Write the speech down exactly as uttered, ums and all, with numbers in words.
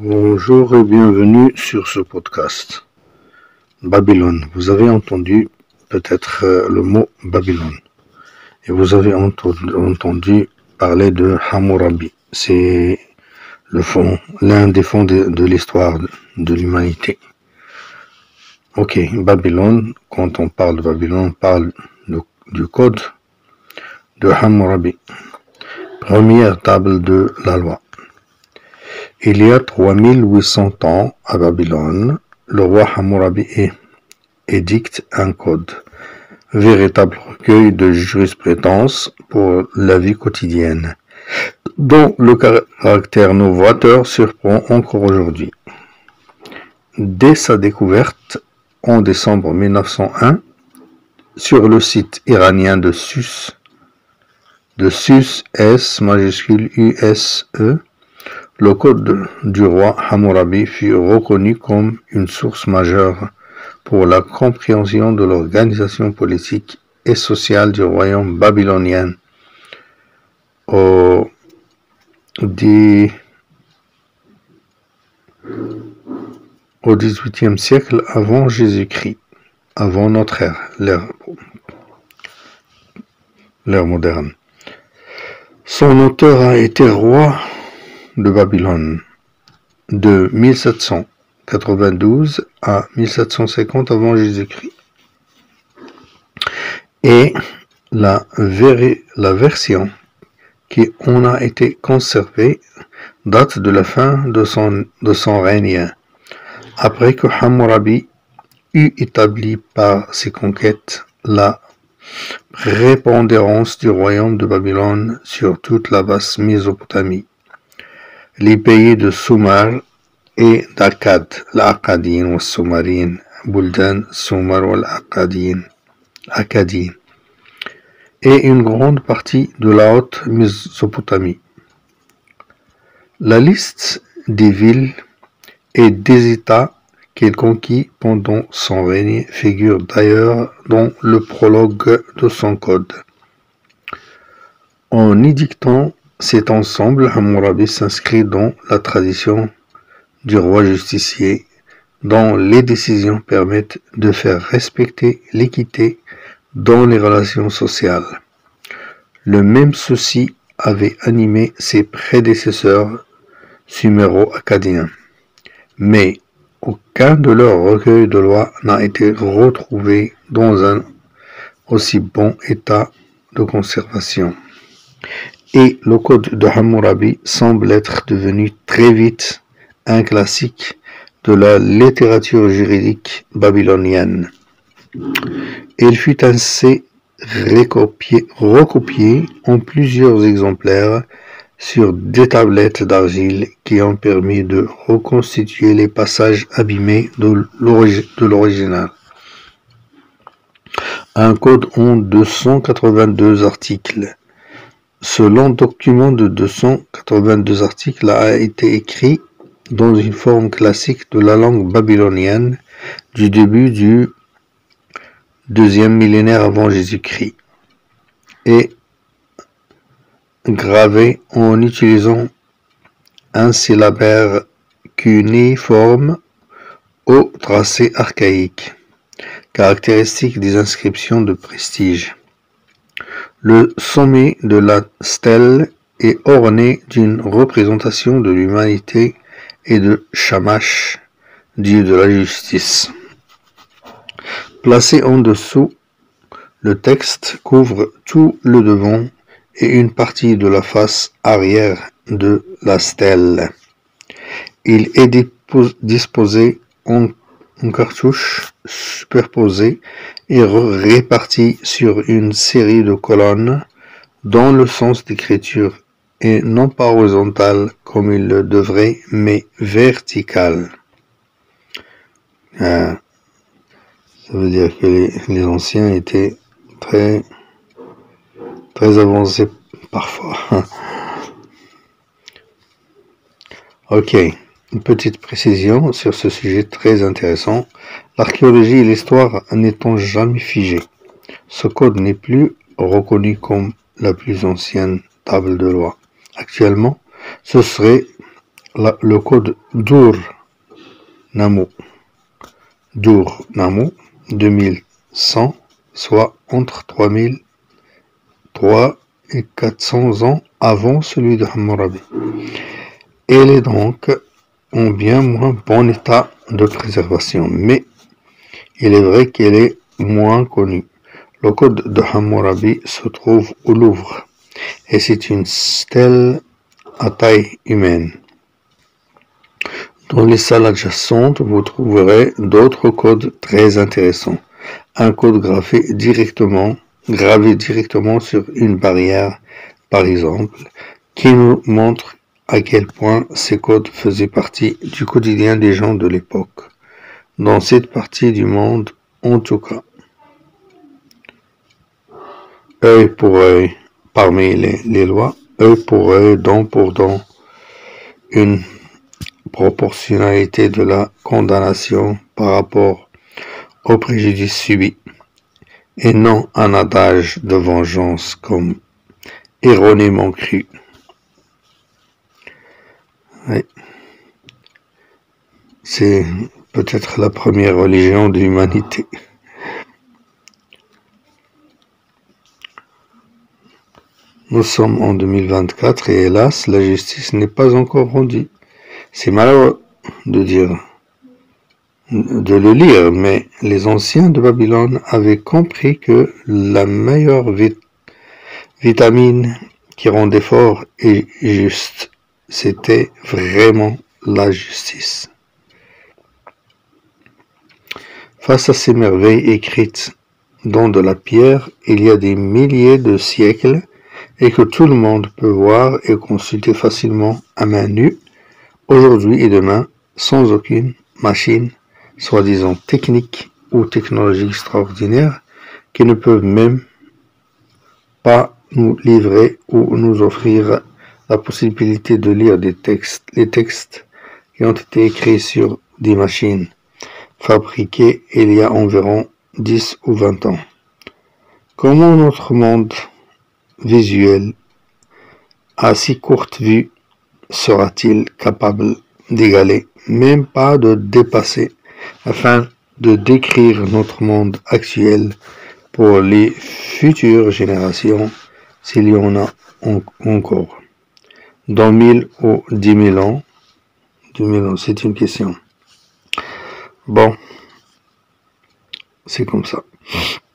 Bonjour et bienvenue sur ce podcast. Babylone. Vous avez entendu peut-être euh, le mot Babylone. Et vous avez entendu, entendu parler de Hammurabi. C'est le fond, l'un des fonds de, de l'histoire de, de l'humanité. Ok, Babylone, quand on parle de Babylone, on parle de, du code de Hammurabi. Première table de la loi. Il y a trois mille huit cents ans à Babylone, le roi Hammurabi édicte un code, véritable recueil de jurisprudence pour la vie quotidienne, dont le caractère novateur surprend encore aujourd'hui. Dès sa découverte en décembre mille neuf cent un, sur le site iranien de Sus, de Sus, S majuscule U S E, le code du roi Hammurabi fut reconnu comme une source majeure pour la compréhension de l'organisation politique et sociale du royaume babylonien au, au dix-huitième siècle avant Jésus-Christ, avant notre ère, l'ère, l'ère moderne. Son auteur a été roi de Babylone de mille sept cent quatre-vingt-douze à mille sept cent cinquante avant Jésus-Christ. Et la, la version qui en a été conservée date de la fin de son, de son règne, après que Hammurabi eut établi par ses conquêtes la prépondérance du royaume de Babylone sur toute la vaste Mésopotamie, les pays de Sumer et d'Akkad, l'Akkadien ou Sumarien, Buldan, Sumer ou l'Akkadien, Akkadien, et une grande partie de la haute Mésopotamie. La liste des villes et des États qu'il conquit pendant son règne figure d'ailleurs dans le prologue de son code. En édictant cet ensemble, Hammurabi s'inscrit dans la tradition du roi justicier, dont les décisions permettent de faire respecter l'équité dans les relations sociales. Le même souci avait animé ses prédécesseurs suméro-acadiens, mais aucun de leurs recueils de lois n'a été retrouvé dans un aussi bon état de conservation. Et le code de Hammurabi semble être devenu très vite un classique de la littérature juridique babylonienne. Il fut ainsi recopié, recopié en plusieurs exemplaires sur des tablettes d'argile qui ont permis de reconstituer les passages abîmés de l'original. Un code en deux cent quatre-vingt-deux articles. Ce long document de deux cent quatre-vingt-deux articles a été écrit dans une forme classique de la langue babylonienne du début du deuxième millénaire avant Jésus-Christ et gravé en utilisant un syllabaire cunéiforme au tracé archaïque, caractéristique des inscriptions de prestige. Le sommet de la stèle est orné d'une représentation de l'humanité et de Shamash, dieu de la justice. Placé en dessous, le texte couvre tout le devant et une partie de la face arrière de la stèle. Il est disposé en, en cartouches superposées et réparti sur une série de colonnes dans le sens d'écriture et non pas horizontal comme il le devrait, mais vertical. Euh, ça veut dire que les, les anciens étaient très, très avancés parfois. Ok, une petite précision sur ce sujet très intéressant. L'archéologie et l'histoire n'étant jamais figées, ce code n'est plus reconnu comme la plus ancienne table de loi. Actuellement, ce serait la, le code Dur Namo, Dur Namo deux mille cent, soit entre trois mille trois et quatre cents ans avant celui de Hammurabi. Elle est donc en bien moins bon état de préservation, mais il est vrai qu'elle est moins connue. Le code de Hammurabi se trouve au Louvre et c'est une stèle à taille humaine. Dans les salles adjacentes, vous trouverez d'autres codes très intéressants. Un code gravé directement, gravé directement sur une barrière, par exemple, qui nous montre à quel point ces codes faisaient partie du quotidien des gens de l'époque, dans cette partie du monde en tout cas. Œil pour œil, parmi les, les lois, œil pour œil, dent pour dent, une proportionnalité de la condamnation par rapport au préjudice subi, et non un adage de vengeance comme erronément cru. Oui. C'est peut-être la première religion de l'humanité. Nous sommes en deux mille vingt-quatre et hélas, la justice n'est pas encore rendue. C'est malheureux de dire, de le lire, mais les anciens de Babylone avaient compris que la meilleure vit- vitamine qui rendait fort et juste, c'était vraiment la justice. Face à ces merveilles écrites dans de la pierre, il y a des milliers de siècles et que tout le monde peut voir et consulter facilement à main nue, aujourd'hui et demain, sans aucune machine, soi-disant technique ou technologie extraordinaire, qui ne peuvent même pas nous livrer ou nous offrir la possibilité de lire des textes, les textes qui ont été écrits sur des machines fabriquées il y a environ dix ou vingt ans. Comment notre monde visuel à si courte vue sera-t-il capable d'égaler, même pas de dépasser, afin de décrire notre monde actuel pour les futures générations, s'il y en a en- encore, dans mille ou dix mille ans? Dix mille ans, c'est une question. Bon, c'est comme ça.